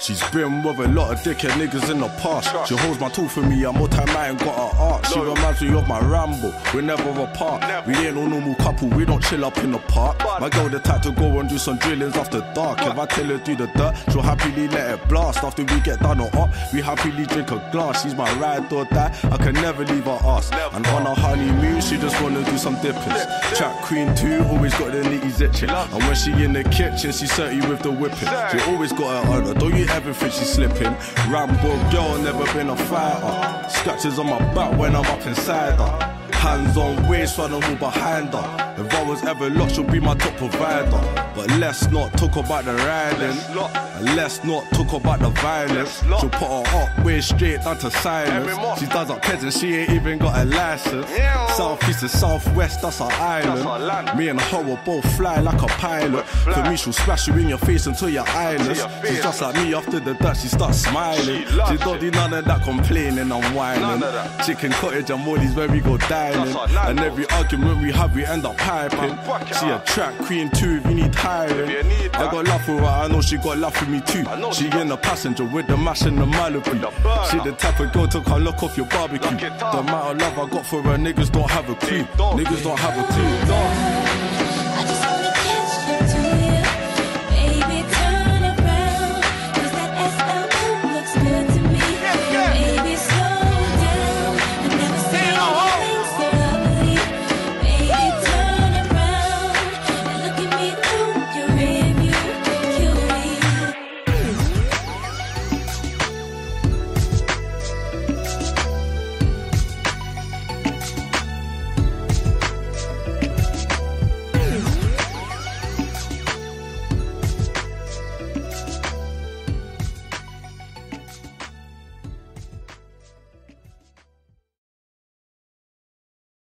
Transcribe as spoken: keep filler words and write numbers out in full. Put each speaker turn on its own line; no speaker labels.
She's been with a lot of dickhead niggas in the past. She holds my tool for me, I'm more time I ain't got her art. She reminds me of my Rambo, we're never apart. We ain't no normal couple, we don't chill up in the park. My girl the type to go and do some drillings after dark. If I tell her do the dirt, she'll happily let it blast. After we get done or up, we happily drink a glass. She's my ride or die, I can never leave her ass. And on her honeymoon, she just wanna do some dippers. Chat queen too, always got the nitties itching. And when she in the kitchen, she's thirty with the whipping. She always got her on her, don't you ever think she's slipping. Rambo girl, never been a fighter. Scratches on my back when I'm up inside her. Hands on waist, trying to move behind her. If I was ever lost, she'll be my top provider. But let's not talk about the riding. And let's not talk about the violence. She'll put her up way straight down to silence. She does up peasant, she ain't even got a license. Southeast to southwest, that's our island. Me and her will both fly like a pilot. For me, she'll splash you in your face until you're eyeless. She's just like me after the dirt, she starts smiling. She don't do none of that complaining and whining. Chicken cottage and Molly's where we go dining. And every argument we have, we end up piping. She a track queen too if you need hiring. I got love for her, I know she got love for me too. She in the passenger with the mash and the Malibu. She the type of girl to come look off your barbecue. The amount of love I got for her, niggas don't have a clue. Niggas don't have a clue.